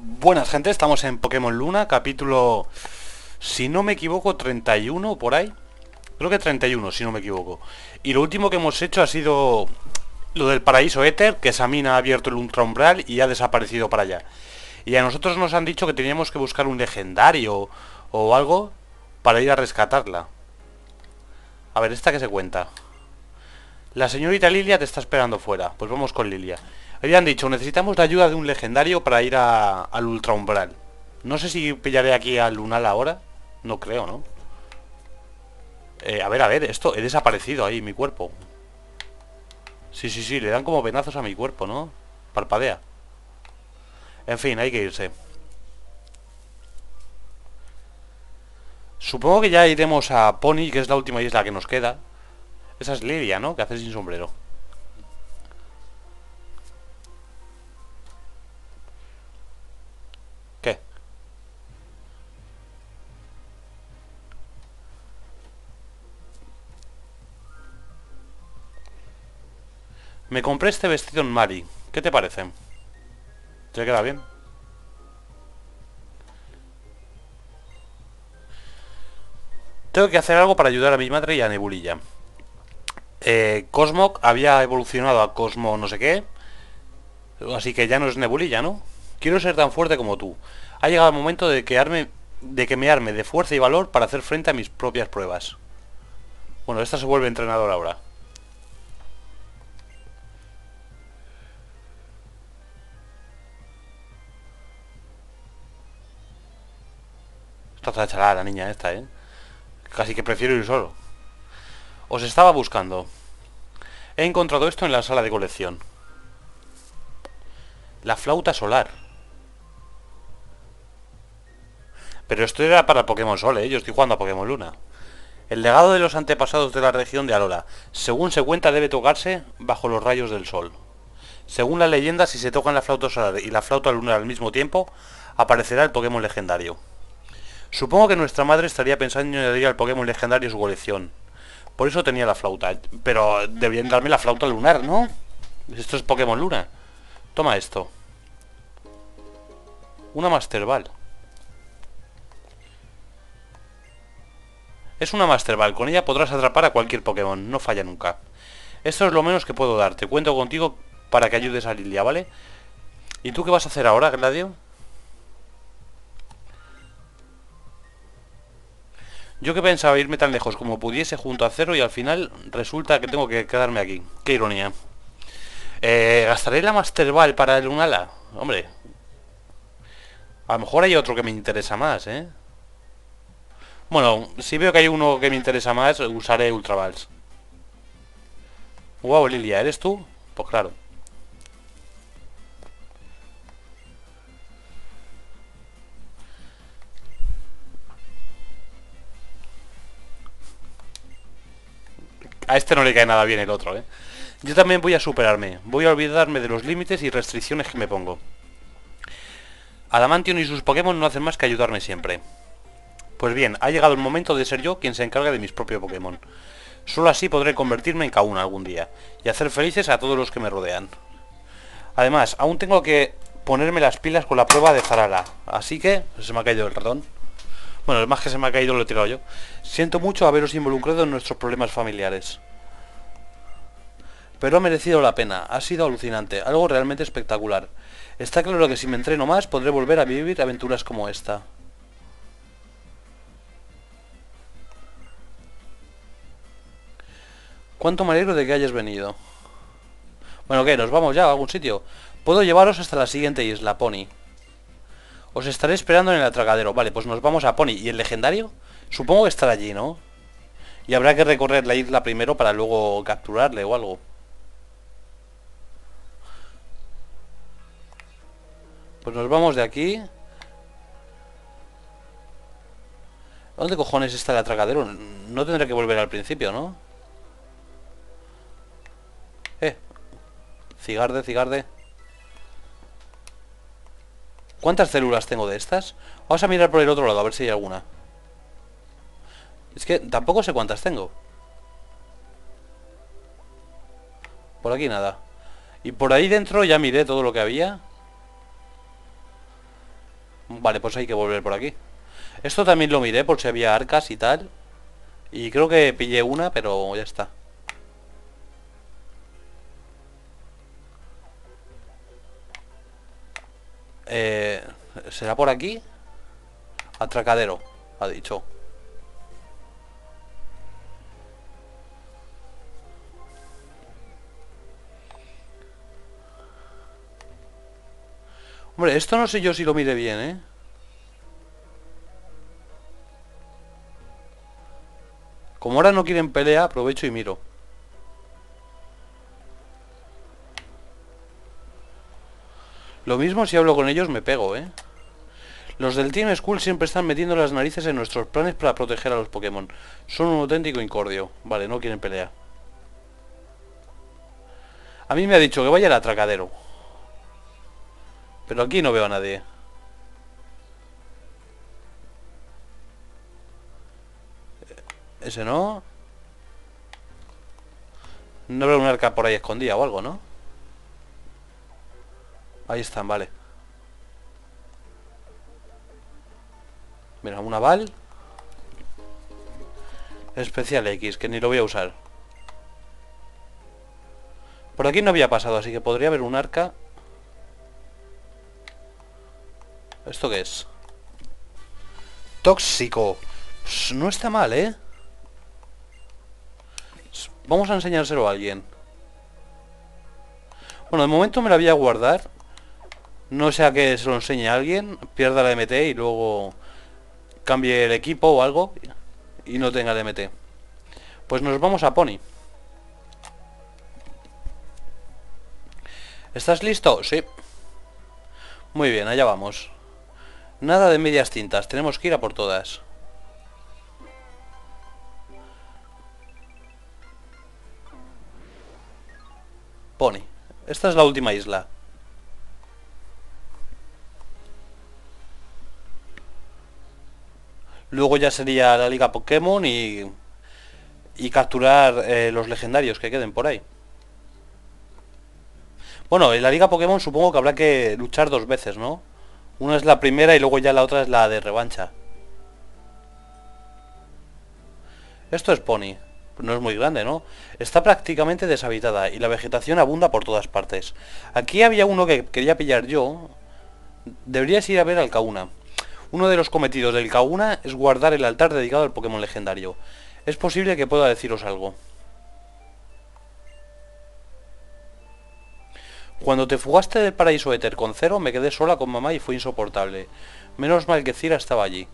Buenas gente, estamos en Pokémon Luna, capítulo, si no me equivoco, 31 por ahí. Creo que 31, si no me equivoco. Y lo último que hemos hecho ha sido lo del paraíso éter, que Samina ha abierto el Ultra Umbral y ha desaparecido para allá. Y a nosotros nos han dicho que teníamos que buscar un legendario o algo para ir a rescatarla. A ver, ¿esta qué se cuenta? La señorita Lilia te está esperando fuera. Pues vamos con Lilia. Habían dicho, necesitamos la ayuda de un legendario para ir al Ultra Umbral. No sé si pillaré aquí al Lunal ahora. No creo, ¿no? A ver, esto, he desaparecido ahí, mi cuerpo. Sí, sí, sí, le dan como venazos a mi cuerpo, ¿no? Parpadea. En fin, hay que irse. Supongo que ya iremos a Pony, que es la última isla que nos queda. Esa es Lilia, ¿no? Que hace sin sombrero. ¿Qué? Me compré este vestido en Mari. ¿Qué te parece? ¿Te queda bien? Tengo que hacer algo para ayudar a mi madre y a Nebulilla. Cosmog había evolucionado a Cosmo no sé qué. Así que ya no es Nebulilla, ¿no? Quiero ser tan fuerte como tú. Ha llegado el momento de que me arme de fuerza y valor para hacer frente a mis propias pruebas. Bueno, esta se vuelve entrenador ahora. Está chalada la niña esta, ¿eh? Casi que prefiero ir solo. Os estaba buscando. He encontrado esto en la sala de colección. La flauta solar. Pero esto era para Pokémon Sol, ¿eh? Yo estoy jugando a Pokémon Luna. El legado de los antepasados de la región de Alola. Según se cuenta, debe tocarse bajo los rayos del sol. Según la leyenda, si se tocan la flauta solar y la flauta lunar al mismo tiempo, aparecerá el Pokémon legendario. Supongo que nuestra madre estaría pensando en añadir al Pokémon legendario a su colección. Por eso tenía la flauta. Pero deberían darme la flauta lunar, ¿no? Esto es Pokémon Luna. Toma esto. Una Master Ball. Es una Master Ball. Con ella podrás atrapar a cualquier Pokémon. No falla nunca. Esto es lo menos que puedo darte. Cuento contigo para que ayudes a Lilia, ¿vale? ¿Y tú qué vas a hacer ahora, Gladio? Yo que pensaba irme tan lejos como pudiese junto a Cero y al final resulta que tengo que quedarme aquí. Qué ironía. ¿Gastaré la Master Ball para el Lunala? Hombre, a lo mejor hay otro que me interesa más, ¿eh? Bueno, si veo que hay uno que me interesa más, usaré Ultra Balls. Wow, Lilia, ¿eres tú? Pues claro. A este no le cae nada bien el otro, ¿eh? Yo también voy a superarme. Voy a olvidarme de los límites y restricciones que me pongo. Adamantium y sus Pokémon no hacen más que ayudarme siempre. Pues bien, ha llegado el momento de ser yo quien se encargue de mis propios Pokémon. Solo así podré convertirme en Kauna algún día y hacer felices a todos los que me rodean. Además, aún tengo que ponerme las pilas con la prueba de Zarala. Así que... se me ha caído el ratón. Bueno, es más que se me ha caído, lo he tirado yo. Siento mucho haberos involucrado en nuestros problemas familiares. Pero ha merecido la pena. Ha sido alucinante. Algo realmente espectacular. Está claro que si me entreno más podré volver a vivir aventuras como esta. Cuánto me alegro de que hayas venido. Bueno, ¿qué? ¿Nos vamos ya a algún sitio? Puedo llevaros hasta la siguiente isla, Pony. Os estaré esperando en el atracadero. Vale, pues nos vamos a Pony. ¿Y el legendario? Supongo que estará allí, ¿no? Y habrá que recorrer la isla primero para luego capturarle o algo. Pues nos vamos de aquí. ¿Dónde cojones está el atracadero? No tendré que volver al principio, ¿no? Eh, Cigarde, cigarde. ¿Cuántas células tengo de estas? Vamos a mirar por el otro lado a ver si hay alguna. Es que tampoco sé cuántas tengo. Por aquí nada. Y por ahí dentro ya miré todo lo que había. Vale, pues hay que volver por aquí. Esto también lo miré por si había arcas y tal. Y creo que pillé una, pero ya está. Eh, ¿Será por aquí? Atracadero, ha dicho. Hombre, esto no sé yo si lo mire bien, ¿eh? Como ahora no quieren pelea, aprovecho y miro. Lo mismo si hablo con ellos me pego, ¿eh? Los del Team Skull siempre están metiendo las narices en nuestros planes para proteger a los Pokémon. Son un auténtico incordio. Vale, no quieren pelea. A mí me ha dicho que vaya al atracadero. Pero aquí no veo a nadie. Ese no. No veo un arca por ahí escondida o algo, ¿no? Ahí están, vale. Mira, una Val. Especial X, que ni lo voy a usar. Por aquí no había pasado, así que podría haber un arca. ¿Esto qué es? Tóxico. Pues no está mal, ¿eh? Vamos a enseñárselo a alguien. Bueno, de momento me la voy a guardar. No sea que se lo enseñe a alguien, pierda la MT y luego cambie el equipo o algo y no tenga el MT. Pues nos vamos a Pony. ¿Estás listo? Sí. Muy bien, allá vamos. Nada de medias tintas, tenemos que ir a por todas. Pony. Esta es la última isla. Luego ya sería la Liga Pokémon y capturar los legendarios que queden por ahí. Bueno, en la Liga Pokémon supongo que habrá que luchar dos veces, ¿no? Una es la primera y luego ya la otra es la de revancha. Esto es Pony. No es muy grande, ¿no? Está prácticamente deshabitada y la vegetación abunda por todas partes. Aquí había uno que quería pillar yo. Deberías ir a ver al Kauna. Uno de los cometidos del Kauna es guardar el altar dedicado al Pokémon legendario. Es posible que pueda deciros algo. Cuando te fugaste del paraíso éter con Cero, me quedé sola con mamá y fue insoportable. Menos mal que Cira estaba allí.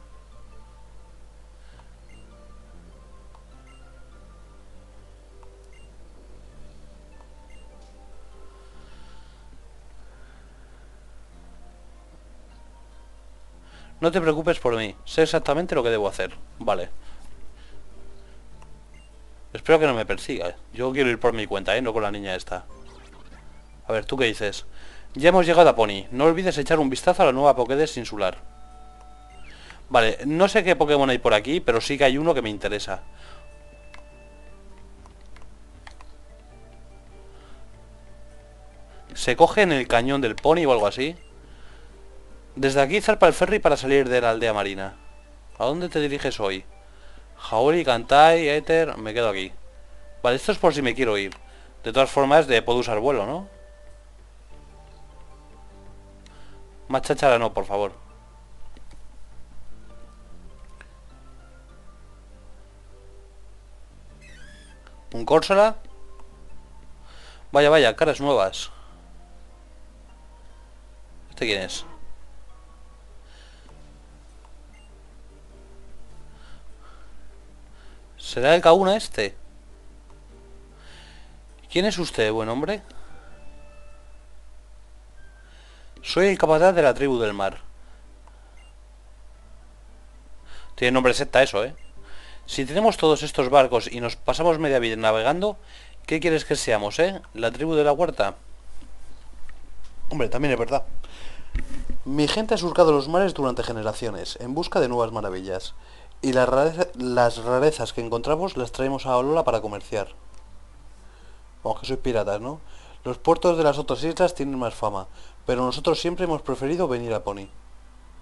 No te preocupes por mí, sé exactamente lo que debo hacer. Vale. Espero que no me persiga. Yo quiero ir por mi cuenta, no con la niña esta. A ver, ¿tú qué dices? Ya hemos llegado a Pony. No olvides echar un vistazo a la nueva Pokédex insular. Vale, no sé qué Pokémon hay por aquí, pero sí que hay uno que me interesa. Se coge en el cañón del Pony o algo así. Desde aquí zarpa el ferry para salir de la aldea marina. ¿A dónde te diriges hoy? Jauri, Kantai, Éter... Me quedo aquí. Vale, esto es por si me quiero ir. De todas formas, puedo usar vuelo, ¿no? Más cháchara no, por favor. ¿Un Corsola? Vaya, vaya, caras nuevas. ¿Este quién es? ¿Será el Kauna este? ¿Quién es usted, buen hombre? Soy el capataz de la tribu del mar. Tiene nombre secta eso, ¿eh? Si tenemos todos estos barcos y nos pasamos media vida navegando, ¿qué quieres que seamos, ¿La tribu de la huerta? Hombre, también es verdad. Mi gente ha surcado los mares durante generaciones, en busca de nuevas maravillas. Y las rarezas que encontramos las traemos a Olola para comerciar. Vamos, que sois piratas, ¿no? Los puertos de las otras islas tienen más fama, pero nosotros siempre hemos preferido venir a Pony.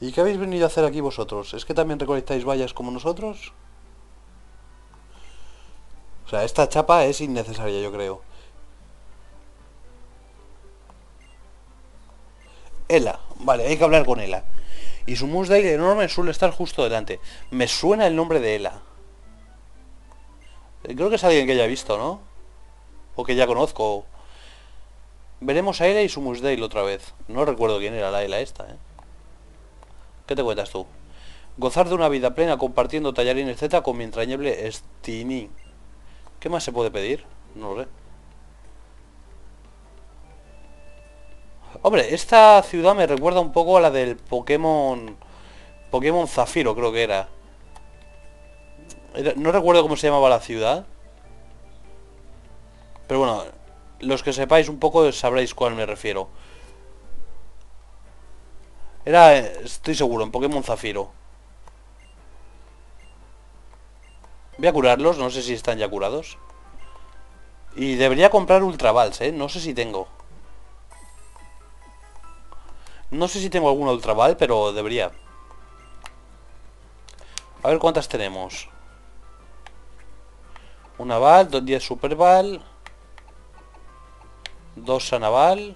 ¿Y qué habéis venido a hacer aquí vosotros? ¿Es que también recolectáis vallas como nosotros? O sea, esta chapa es innecesaria, yo creo. Ela, vale, hay que hablar con Ela. Y su Moonsdale enorme suele estar justo delante. Me suena el nombre de Ela. Creo que es alguien que ya he visto, ¿no? O que ya conozco. Veremos a Ela y su Moonsdale otra vez. No recuerdo quién era la Ela esta, ¿eh? ¿Qué te cuentas tú? Gozar de una vida plena compartiendo tallarines Z con mi entrañable Stini. ¿Qué más se puede pedir? No lo sé. Hombre, esta ciudad me recuerda un poco a la del Pokémon... Pokémon Zafiro, creo que era. No recuerdo cómo se llamaba la ciudad. Pero bueno, los que sepáis un poco sabréis cuál me refiero. Era, estoy seguro, en Pokémon Zafiro. Voy a curarlos, no sé si están ya curados. Y debería comprar Ultra Balls, no sé si tengo. No sé si tengo alguna Ultra Ball, pero debería. A ver cuántas tenemos. Una Ball, 10 Super Ball, 2 Sanaval,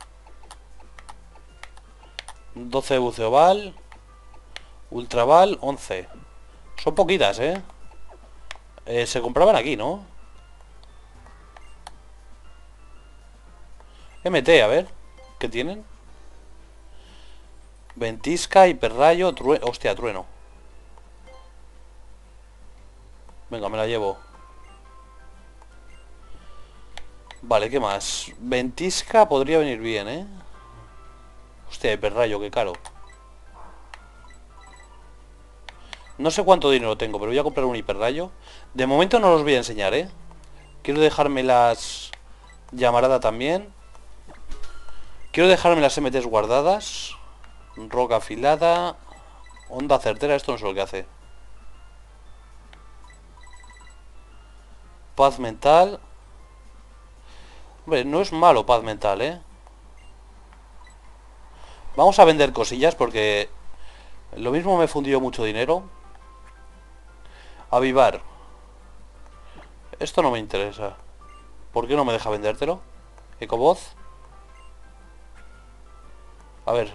12 Buceo Ball, Ultra Ball, 11. Son poquitas, se compraban aquí, ¿no? MT, a ver. ¿Qué tienen? Ventisca, hiperrayo, trueno. Hostia, trueno. Venga, me la llevo. Vale, ¿qué más? Ventisca podría venir bien, ¿eh? Hostia, hiperrayo, qué caro. No sé cuánto dinero tengo, pero voy a comprar un hiperrayo. De momento no los voy a enseñar, ¿eh? Quiero dejarme las... Llamarada también. Quiero dejarme las MTs guardadas. Roca afilada. Onda certera, esto no sé lo que hace. Paz mental. Hombre, no es malo paz mental, ¿eh? Vamos a vender cosillas porque... Lo mismo me fundió mucho dinero. Avivar. Esto no me interesa. ¿Por qué no me deja vendértelo? Ecovoz. A ver.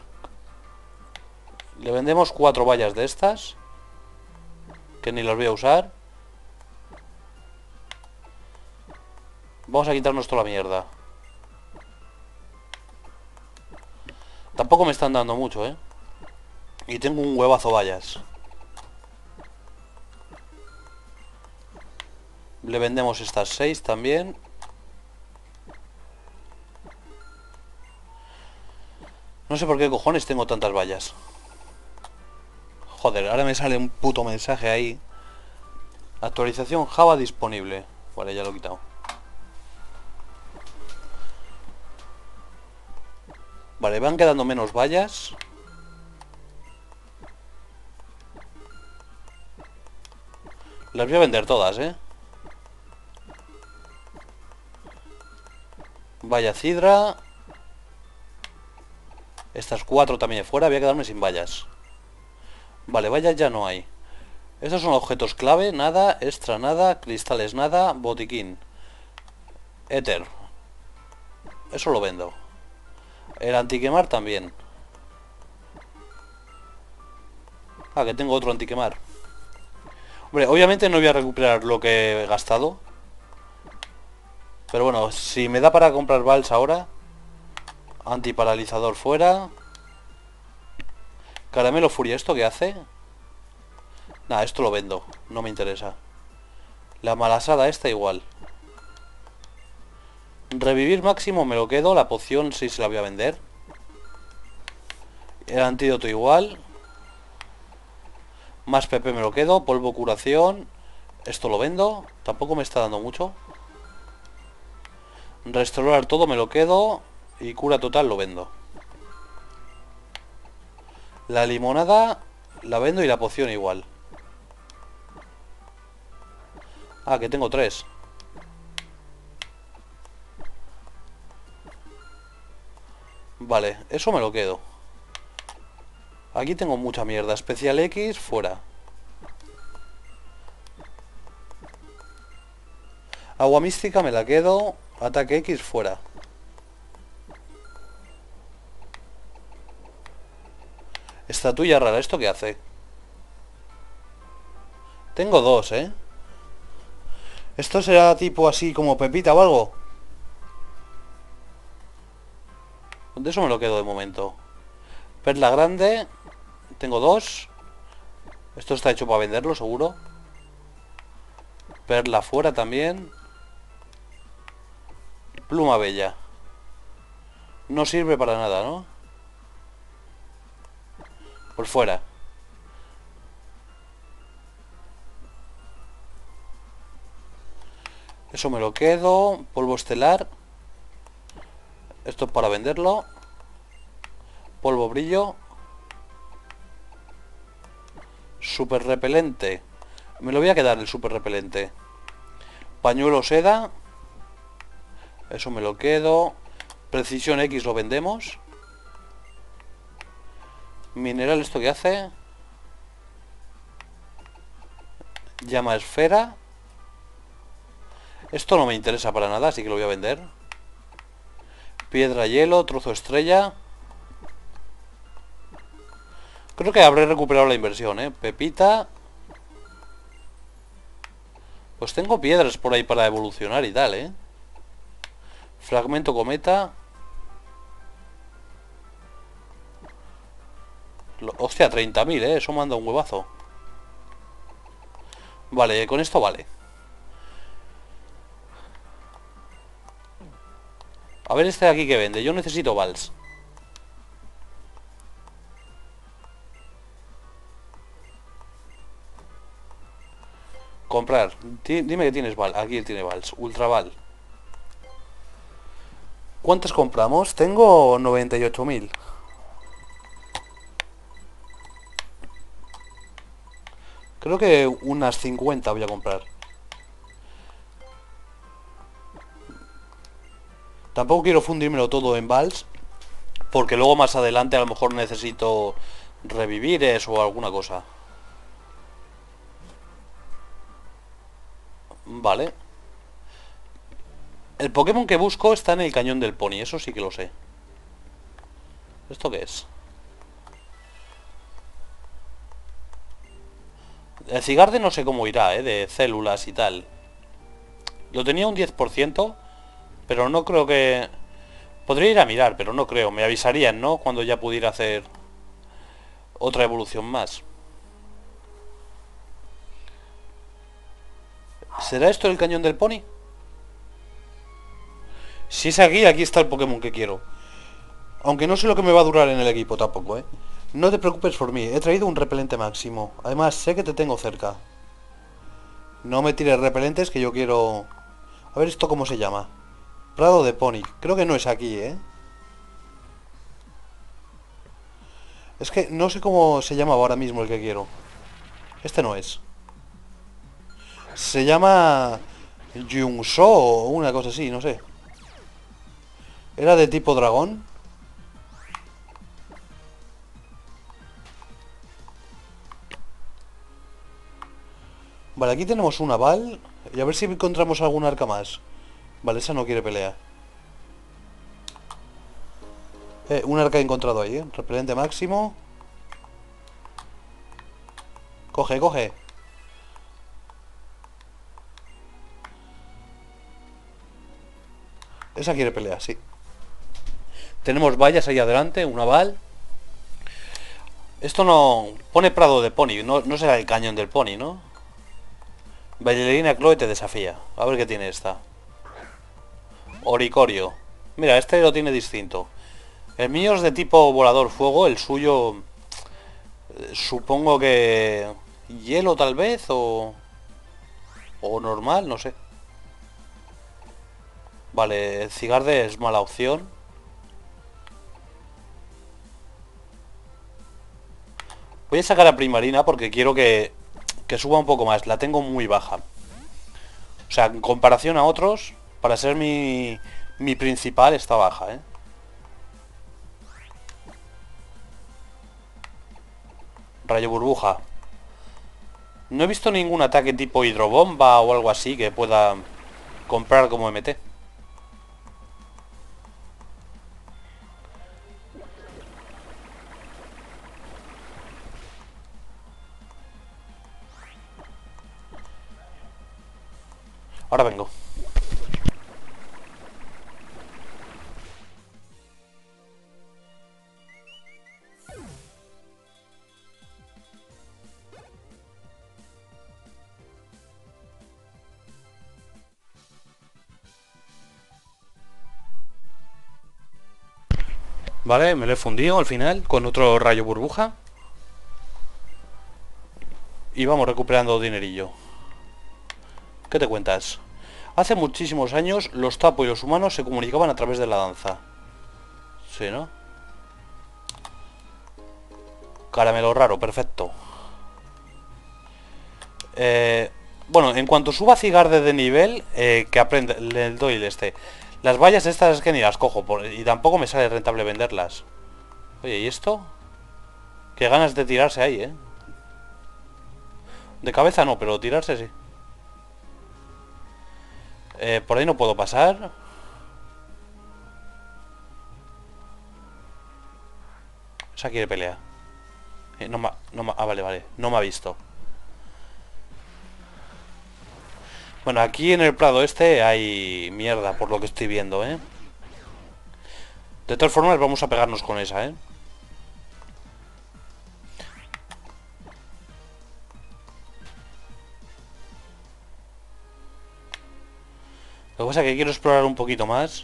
Le vendemos 4 vallas de estas. Que ni las voy a usar. Vamos a quitarnos toda la mierda. Tampoco me están dando mucho, ¿eh? Y tengo un huevazo vallas. Le vendemos estas 6 también. No sé por qué cojones tengo tantas vallas. Joder, ahora me sale un puto mensaje ahí. Actualización Java disponible. Vale, ya lo he quitado. Vale, van quedando menos vallas. Las voy a vender todas, Valla cidra. Estas 4 también de fuera. Voy a quedarme sin vallas. Vale, vallas ya no hay. Estos son objetos clave. Nada, extra nada, cristales nada, botiquín. Éter. Eso lo vendo. El antiquemar también. Ah, que tengo otro antiquemar. Hombre, obviamente no voy a recuperar lo que he gastado. Pero bueno, si me da para comprar vals ahora. Antiparalizador fuera. Caramelo furia, ¿esto qué hace? Nah, esto lo vendo, no me interesa. La malasada esta igual. Revivir máximo me lo quedo. La poción sí se la voy a vender. El antídoto igual. Más PP me lo quedo. Polvo curación. Esto lo vendo. Tampoco me está dando mucho. Restaurar todo me lo quedo. Y cura total lo vendo. La limonada la vendo y la poción igual. Ah, que tengo 3. Vale, eso me lo quedo. Aquí tengo mucha mierda. Especial X, fuera. Agua mística me la quedo. Ataque X, fuera. Estatuilla rara, ¿esto qué hace? Tengo dos, ¿eh? ¿Esto será tipo así como pepita o algo? De eso me lo quedo de momento. Perla grande. Tengo dos. Esto está hecho para venderlo, seguro. Perla fuera también. Pluma bella. No sirve para nada, ¿no? Por fuera. Eso me lo quedo. Polvo estelar. Esto es para venderlo. Polvo brillo. Super repelente. Me lo voy a quedar el super repelente. Pañuelo seda. Eso me lo quedo. Precisión X lo vendemos. Mineral, ¿esto qué hace? Llama esfera. Esto no me interesa para nada, así que lo voy a vender. Piedra hielo, trozo estrella. Creo que habré recuperado la inversión, ¿eh? Pepita. Pues tengo piedras por ahí para evolucionar y tal, ¿eh? Fragmento cometa. Hostia, 30.000, ¿eh? Eso manda un huevazo. Vale, con esto vale. A ver este de aquí que vende. Yo necesito vals. Comprar. Dime que tienes val. Aquí él tiene vals. Ultraval. ¿Cuántas compramos? Tengo 98.000. Creo que unas 50 voy a comprar. Tampoco quiero fundírmelo todo en vals, porque luego más adelante a lo mejor necesito revivir eso o alguna cosa. Vale. El Pokémon que busco está en el cañón del Pony, eso sí que lo sé. ¿Esto qué es? El Cigarde no sé cómo irá, de células y tal. Lo tenía un 10%, pero no creo que... Podría ir a mirar, pero no creo. Me avisarían, ¿no? Cuando ya pudiera hacer otra evolución más. ¿Será esto el cañón del Pony? Si es aquí, aquí está el Pokémon que quiero. Aunque no sé lo que me va a durar en el equipo tampoco, ¿eh? No te preocupes por mí, he traído un repelente máximo. Además, sé que te tengo cerca. No me tires repelentes que yo quiero... A ver esto cómo se llama. Prado de Pony. Creo que no es aquí, ¿eh? Es que no sé cómo se llama ahora mismo el que quiero. Este no es. Se llama... Yunso o una cosa así, no sé. Era de tipo dragón. Vale, aquí tenemos una Val. Y a ver si encontramos algún arca más. Vale, esa no quiere pelear. Un arca he encontrado ahí, Repelente máximo. Coge, coge. Esa quiere pelear, sí. Tenemos vallas ahí adelante, una Val. Esto no... Pone Prado de Pony, no será el cañón del Pony, ¿no? Bailarina Chloe te desafía. A ver qué tiene esta. Oricorio. Mira, este lo tiene distinto. El mío es de tipo volador fuego. El suyo... supongo que... hielo tal vez o normal, no sé. Vale, Cigarde es mala opción. Voy a sacar a Primarina porque quiero que suba un poco más. La tengo muy baja. O sea, en comparación a otros, para ser mi principal está baja, Rayo burbuja. No he visto ningún ataque tipo hidrobomba o algo así que pueda comprar como MT. Ahora vengo. Vale, me lo he fundido al final con otro rayo burbuja. Y vamos recuperando dinerillo. ¿Qué te cuentas? Hace muchísimos años los Tapo y los humanos se comunicaban a través de la danza. Sí, ¿no? Caramelo raro, perfecto. Bueno, en cuanto suba Cigarde de nivel, que aprende, le doy el este. Las vallas estas es que ni las cojo, y tampoco me sale rentable venderlas. Oye, ¿y esto? Qué ganas de tirarse ahí, ¿eh? De cabeza no, pero tirarse sí. Por ahí no puedo pasar. Esa quiere pelear. Vale, vale. No me ha visto. Bueno, aquí en el prado este hay mierda, por lo que estoy viendo, ¿eh? De todas formas, vamos a pegarnos con esa, ¿eh? Lo que pasa es que quiero explorar un poquito más.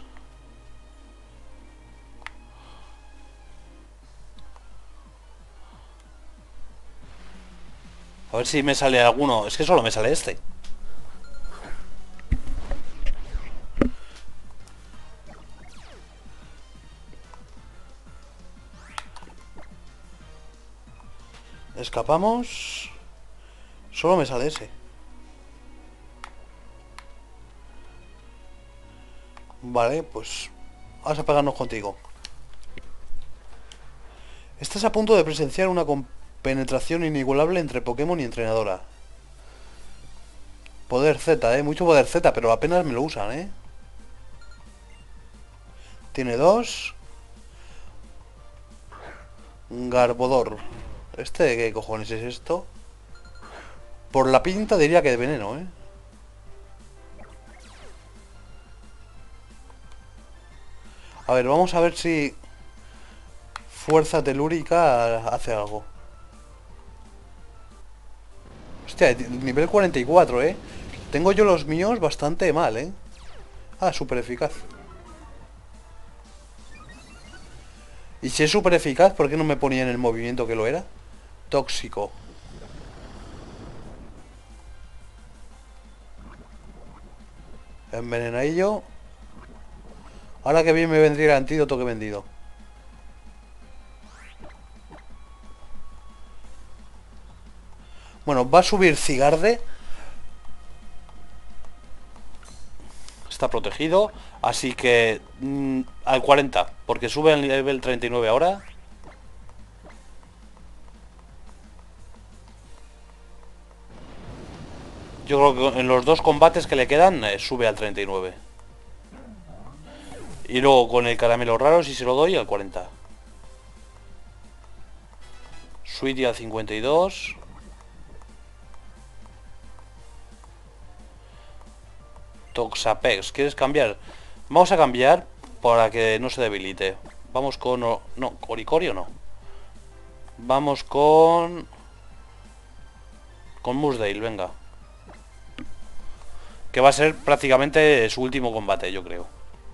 A ver si me sale alguno. Es que solo me sale este. Escapamos. Solo me sale ese. Vale, pues vamos a pegarnos contigo. Estás a punto de presenciar una compenetración inigualable entre Pokémon y entrenadora. Poder Z, mucho poder Z, pero apenas me lo usan, Tiene dos. Garbodor. ¿Este qué cojones es esto? Por la pinta diría que de veneno, A ver, vamos a ver si fuerza telúrica hace algo. Hostia, nivel 44, Tengo yo los míos bastante mal, Ah, súper eficaz. Y si es súper eficaz, ¿por qué no me ponía en el movimiento que lo era? Tóxico. Envenenadillo. Ahora que bien me vendría el antídoto que he vendido. Bueno, va a subir Cigarde. Está protegido. Así que al 40. Porque sube al nivel 39 ahora. Yo creo que en los dos combates que le quedan sube al 39. Y luego con el caramelo raro, si se lo doy, al 40. Sweetie al 52. Toxapex, ¿quieres cambiar? Vamos a cambiar para que no se debilite. Vamos con... No, Oricorio no. Vamos con... Con Mussdale, venga. Que va a ser prácticamente su último combate, yo creo.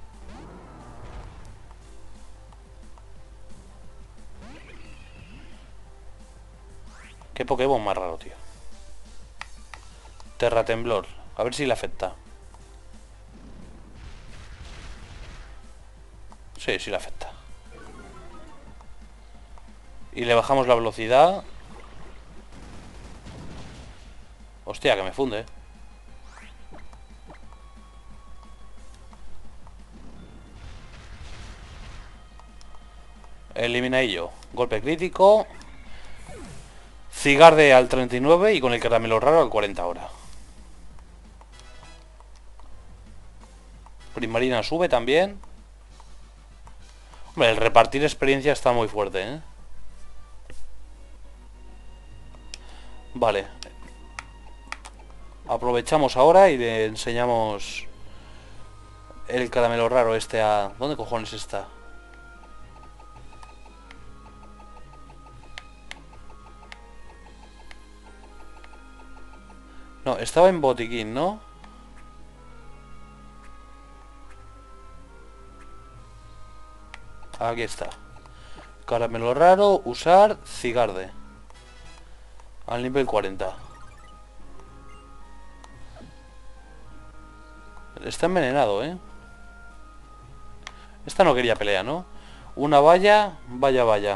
Qué Pokémon más raro, tío. Terratemblor. A ver si le afecta. Sí, sí le afecta. Y le bajamos la velocidad. Hostia, que me funde. Eliminadillo. Golpe crítico. Cigarde al 39 y con el caramelo raro al 40 ahora. Primarina sube también. Hombre, el repartir experiencia está muy fuerte, ¿eh? Vale. Aprovechamos ahora y le enseñamos el caramelo raro este a... ¿Dónde cojones está? No, estaba en botiquín, ¿no? Aquí está. Caramelo raro, usar, cigarde. Al nivel 40. Está envenenado, ¿eh? Esta no quería pelea, ¿no? Una valla, vaya, vaya.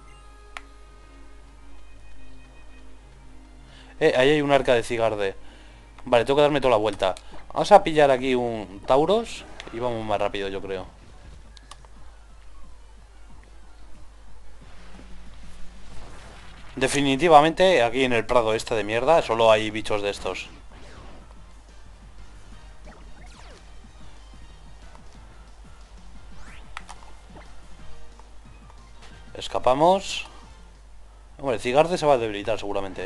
Ahí hay un arca de cigarde. Vale, tengo que darme toda la vuelta. Vamos a pillar aquí un Tauros y vamos más rápido, yo creo. Definitivamente aquí en el prado este de mierda solo hay bichos de estos. Escapamos. Hombre, el cigarde se va a debilitar seguramente, ¿eh?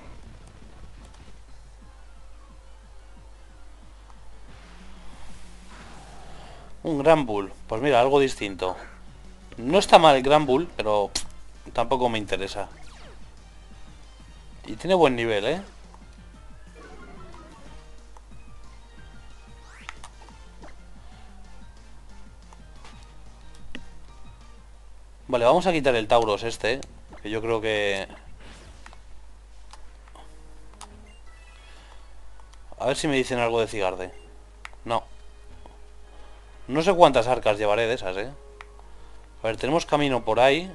Un Gran Bull. Pues mira, algo distinto. No está mal el Gran Bull, pero tampoco me interesa. Y tiene buen nivel, ¿eh? Vale, vamos a quitar el Tauros este, que yo creo que... A ver si me dicen algo de cigarde. No. No sé cuántas arcas llevaré de esas, ¿eh? A ver, tenemos camino por ahí.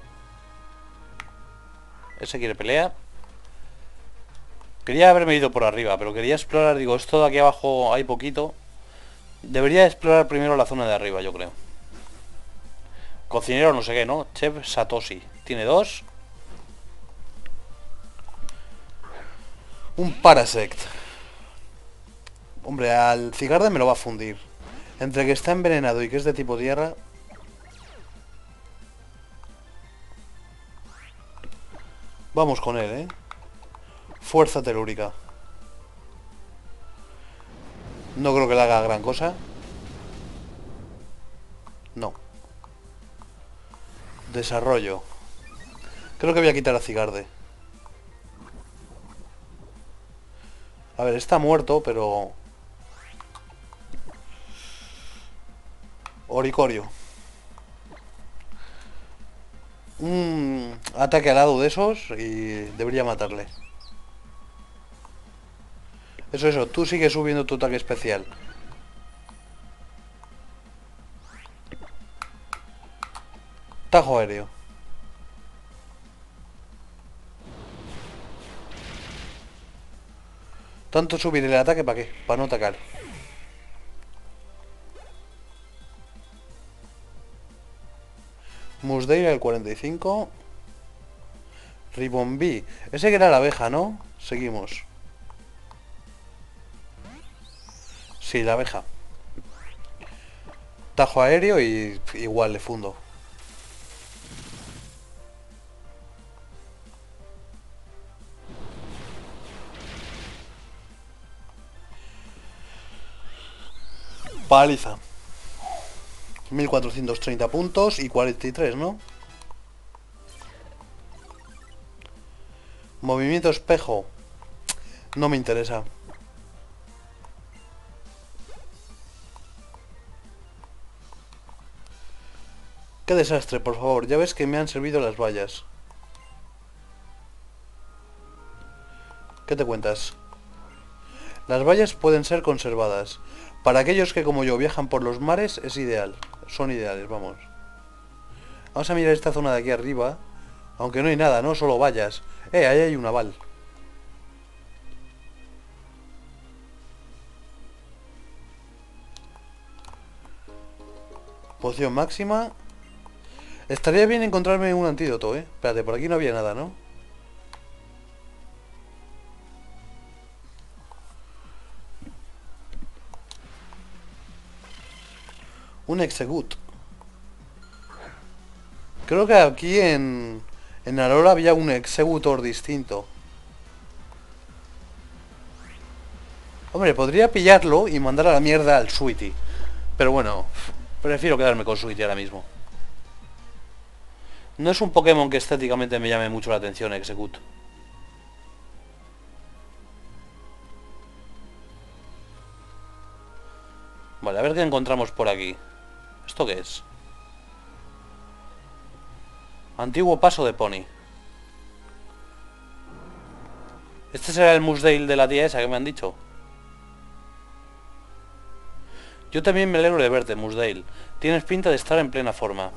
Ese quiere pelear. Quería haberme ido por arriba, pero quería explorar, digo, esto de aquí abajo hay poquito. Debería explorar primero la zona de arriba, yo creo. Cocinero no sé qué, ¿no? Chef Satoshi. Tiene 2. Un Parasect. Hombre, al cigarde me lo va a fundir. Entre que está envenenado y que es de tipo tierra... Vamos con él, ¿eh? Fuerza telúrica. No creo que le haga gran cosa. No. Desarrollo. Creo que voy a quitar a cigarde. A ver, está muerto, pero... Oricorio. Un ataque al lado de esos y debería matarle. Eso, tú sigues subiendo tu ataque especial. Tajo aéreo. Tanto subir el ataque, ¿para qué? Para no atacar. Musdeira el 45. Ribombí. Ese que era la abeja, ¿no? Seguimos. Sí, la abeja. Tajo aéreo y igual le fundo. Paliza. 1430 puntos y 43, ¿no? Movimiento espejo. No me interesa. Qué desastre, por favor. Ya ves que me han servido las vallas. ¿Qué te cuentas? Las vallas pueden ser conservadas. Para aquellos que como yo viajan por los mares es ideal. Son ideales, vamos. Vamos a mirar esta zona de aquí arriba. Aunque no hay nada, ¿no? Solo vallas. Ahí hay un aval. Poción máxima. Estaría bien encontrarme un antídoto, ¿eh? Espérate, por aquí no había nada, ¿no? Un Execute. Creo que aquí en Aurora había un Executor distinto. Hombre, podría pillarlo y mandar a la mierda al Sweetie. Pero bueno, prefiero quedarme con Sweetie ahora mismo. No es un Pokémon que estéticamente me llame mucho la atención, Execute. Vale, a ver qué encontramos por aquí. ¿Esto qué es? Antiguo paso de Pony. ¿Este será el Mudsdale de la tía esa que me han dicho? Yo también me alegro de verte, Mudsdale. Tienes pinta de estar en plena forma.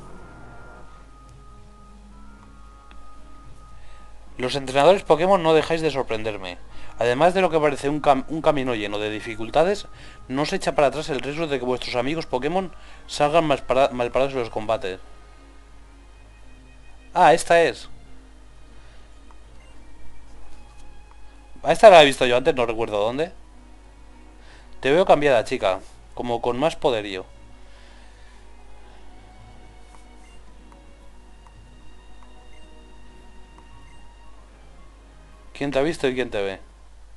Los entrenadores Pokémon no dejáis de sorprenderme. Además de lo que parece un camino lleno de dificultades, no os echa para atrás el riesgo de que vuestros amigos Pokémon salgan mal parados en los combates. Ah, esta es. A esta la he visto yo antes, no recuerdo dónde. Te veo cambiada, chica. Como con más poderío. ¿Quién te ha visto y quién te ve?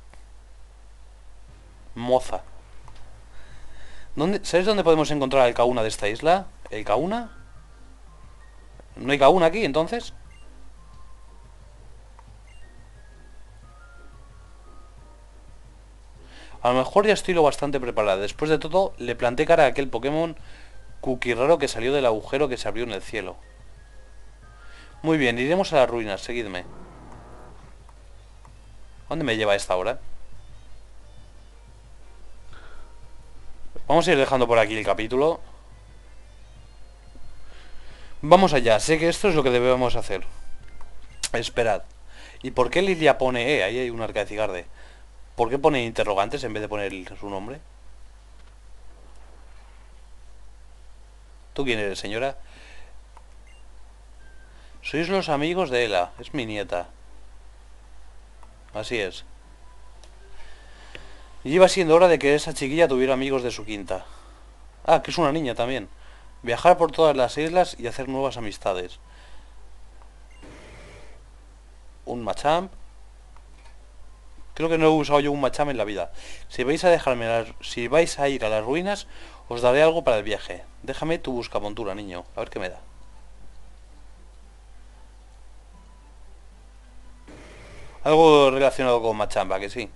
Moza. ¿Sabes dónde podemos encontrar el Kauna de esta isla? ¿El Kauna? ¿No hay Kauna aquí, entonces? A lo mejor ya estoy lo bastante preparada. Después de todo, le planté cara a aquel Pokémon cookie raro que salió del agujero que se abrió en el cielo. Muy bien, iremos a las ruinas, seguidme. ¿Dónde me lleva esta hora? Vamos a ir dejando por aquí el capítulo. Vamos allá, sé que esto es lo que debemos hacer. Esperad. ¿Y por qué Lilia pone ahí hay un Arcaecigarde? ¿Por qué pone interrogantes en vez de poner su nombre? ¿Tú quién eres, señora? Sois los amigos de Ela, es mi nieta. Así es. Y iba siendo hora de que esa chiquilla tuviera amigos de su quinta. Ah, que es una niña también. Viajar por todas las islas y hacer nuevas amistades. Un Machamp. Creo que no he usado yo un Machamp en la vida. Si vais a ir a las ruinas, os daré algo para el viaje. Déjame tu buscamontura, niño. A ver qué me da. Algo relacionado con Machamp, ¿a que sí?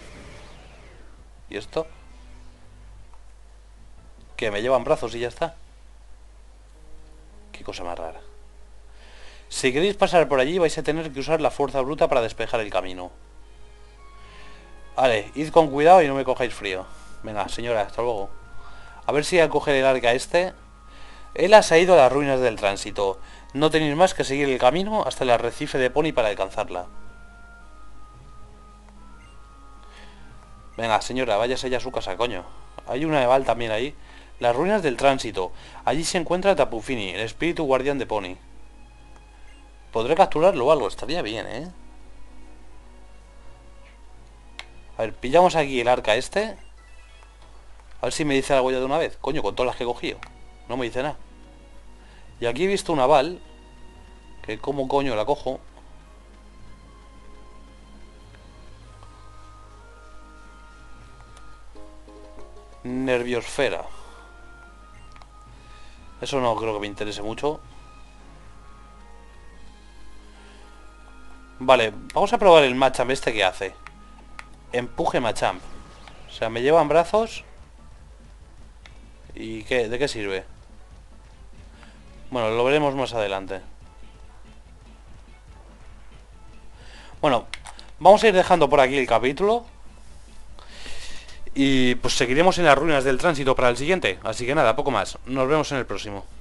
¿Y esto? Que me llevan brazos y ya está. Qué cosa más rara. Si queréis pasar por allí vais a tener que usar la fuerza bruta para despejar el camino. Vale, id con cuidado y no me cojáis frío. Venga, señora, hasta luego. A ver si al coger el arca este... Él se ha ido a las ruinas del tránsito. No tenéis más que seguir el camino hasta el arrecife de Pony para alcanzarla. Venga, señora, váyase ya a su casa, coño. Hay una Eval también ahí. Las ruinas del tránsito. Allí se encuentra Tapu Fini, el espíritu guardián de Pony. Podré capturarlo o algo, estaría bien, ¿eh? A ver, pillamos aquí el arca este. A ver si me dice algo ya de una vez. Coño, con todas las que he cogido. No me dice nada. Y aquí he visto una Val. Que como coño la cojo. Nerviosfera. Eso no creo que me interese mucho. Vale, vamos a probar el Machamp este que hace. Empuje Machamp. O sea, me llevan brazos. ¿Y qué? ¿De qué sirve? Bueno, lo veremos más adelante. Bueno, vamos a ir dejando por aquí el capítulo. Y pues seguiremos en las ruinas del tránsito para el siguiente. Así que nada, poco más. Nos vemos en el próximo.